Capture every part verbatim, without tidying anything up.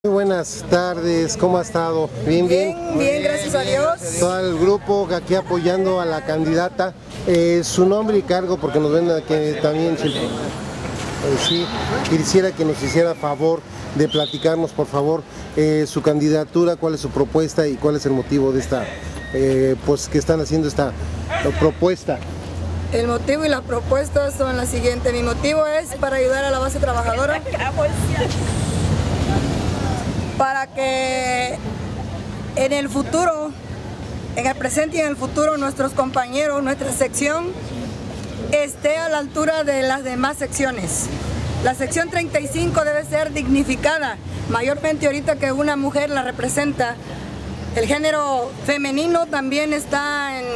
Muy buenas tardes, ¿cómo ha estado? Bien, bien. Bien, bien, gracias a Dios. Todo el grupo aquí apoyando a la candidata. Eh, su nombre y cargo, porque nos ven que también sí, eh, sí, quisiera que nos hiciera favor de platicarnos, por favor, eh, su candidatura, cuál es su propuesta y cuál es el motivo de esta, eh, pues que están haciendo esta eh, propuesta. El motivo y las propuestas son las siguientes. Mi motivo es para ayudar a la base trabajadora, para que en el futuro, en el presente y en el futuro, nuestros compañeros, nuestra sección, esté a la altura de las demás secciones. La sección treinta y cinco debe ser dignificada, mayormente ahorita que una mujer la representa. El género femenino también está en,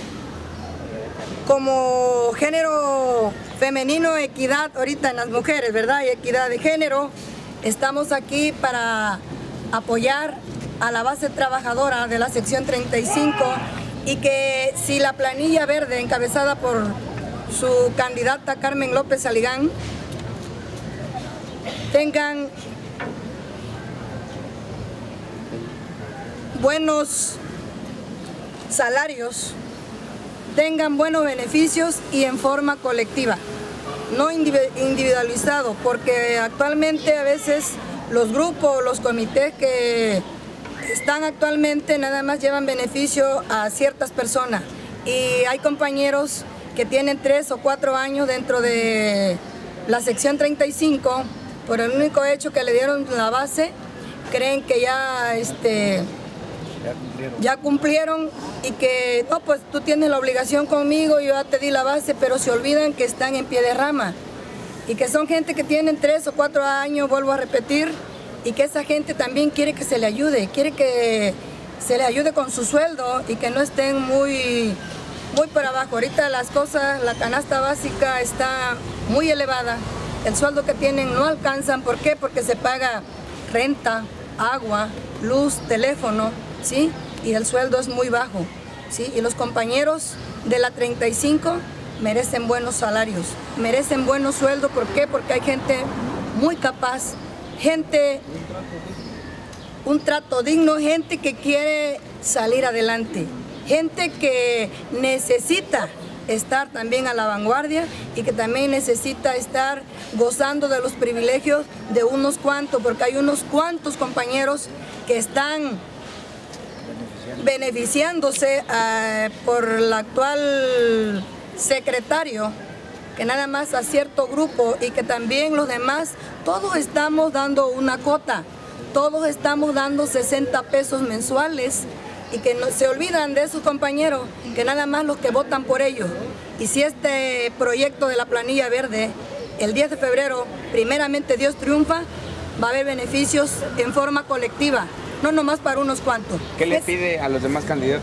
como género femenino, equidad ahorita en las mujeres, ¿verdad? Y equidad de género. Estamos aquí para apoyar a la base trabajadora de la sección treinta y cinco y que si la planilla verde encabezada por su candidata Carmen López Aligán tengan buenos salarios, tengan buenos beneficios y en forma colectiva, no individualizado, porque actualmente a veces los grupos, los comités que están actualmente nada más llevan beneficio a ciertas personas y hay compañeros que tienen tres o cuatro años dentro de la sección treinta y cinco, por el único hecho que le dieron la base, creen que ya este ya cumplieron y que no, pues tú tienes la obligación conmigo, yo ya te di la base, pero se olvidan que están en pie de rama y que son gente que tienen tres o cuatro años, vuelvo a repetir, y que esa gente también quiere que se le ayude, quiere que se le ayude con su sueldo y que no estén muy, muy por abajo. Ahorita las cosas, la canasta básica está muy elevada, el sueldo que tienen no alcanzan. ¿Por qué? Porque se paga renta, agua, luz, teléfono, ¿sí? Y el sueldo es muy bajo, ¿sí? Y los compañeros de la treinta y cinco merecen buenos salarios, merecen buenos sueldos. ¿Por qué? Porque hay gente muy capaz, gente, un trato digno, gente que quiere salir adelante, gente que necesita estar también a la vanguardia y que también necesita estar gozando de los privilegios de unos cuantos, porque hay unos cuantos compañeros que están beneficiándose uh, por el actual secretario, que nada más a cierto grupo y que también los demás, todos estamos dando una cuota, todos estamos dando sesenta pesos mensuales y que no, se olvidan de sus compañeros, que nada más los que votan por ellos. Y si este proyecto de la planilla verde, el diez de febrero, primeramente Dios triunfa, va a haber beneficios en forma colectiva, no nomás para unos cuantos. ¿Qué le pide a los demás candidatos?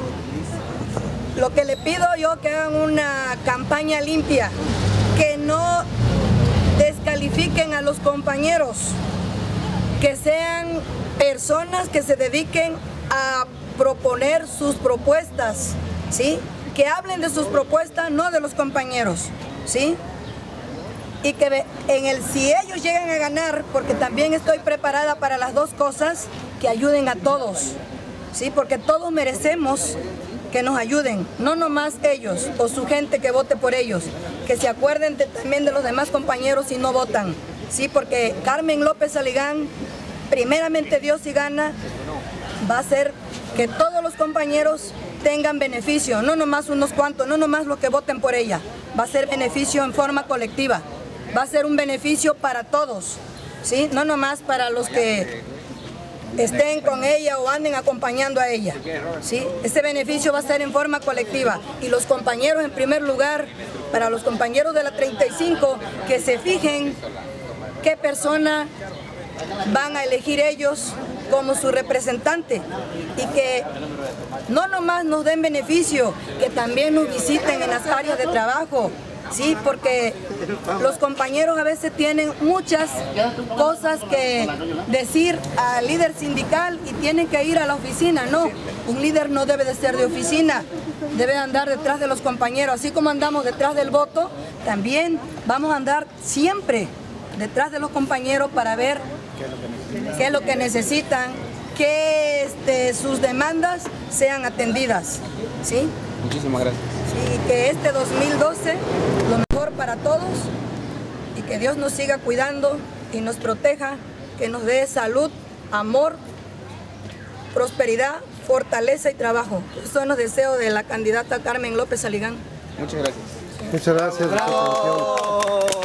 Lo que le pido yo, que hagan una campaña limpia, que no descalifiquen a los compañeros, que sean personas que se dediquen a proponer sus propuestas, ¿sí? Que hablen de sus propuestas, no de los compañeros, ¿sí? Y que en el, si ellos llegan a ganar, porque también estoy preparada para las dos cosas, que ayuden a todos, ¿sí? Porque todos merecemos que nos ayuden, no nomás ellos o su gente que vote por ellos, que se acuerden de, también de los demás compañeros si no votan, ¿sí? Porque Carmen López Aligán, primeramente Dios si gana, va a hacer que todos los compañeros tengan beneficio, no nomás unos cuantos, no nomás los que voten por ella, va a ser beneficio en forma colectiva, va a ser un beneficio para todos, ¿sí? No nomás para los que estén con ella o anden acompañando a ella, ¿sí? Ese beneficio va a ser en forma colectiva y los compañeros, en primer lugar, para los compañeros de la treinta y cinco, que se fijen qué persona van a elegir ellos como su representante y que no nomás nos den beneficio, que también nos visiten en las áreas de trabajo, ¿sí? Porque los compañeros a veces tienen muchas cosas que decir al líder sindical y tienen que ir a la oficina. No, un líder no debe de ser de oficina, debe andar detrás de los compañeros. Así como andamos detrás del voto, también vamos a andar siempre detrás de los compañeros para ver qué es lo que necesitan, que este, sus demandas sean atendidas, ¿sí? Muchísimas gracias. Y que este dos mil doce, lo mejor para todos, y que Dios nos siga cuidando y nos proteja, que nos dé salud, amor, prosperidad, fortaleza y trabajo. Esos son los deseos de la candidata Carmen López Saligán. Muchas gracias. Muchas gracias. ¡Bravo!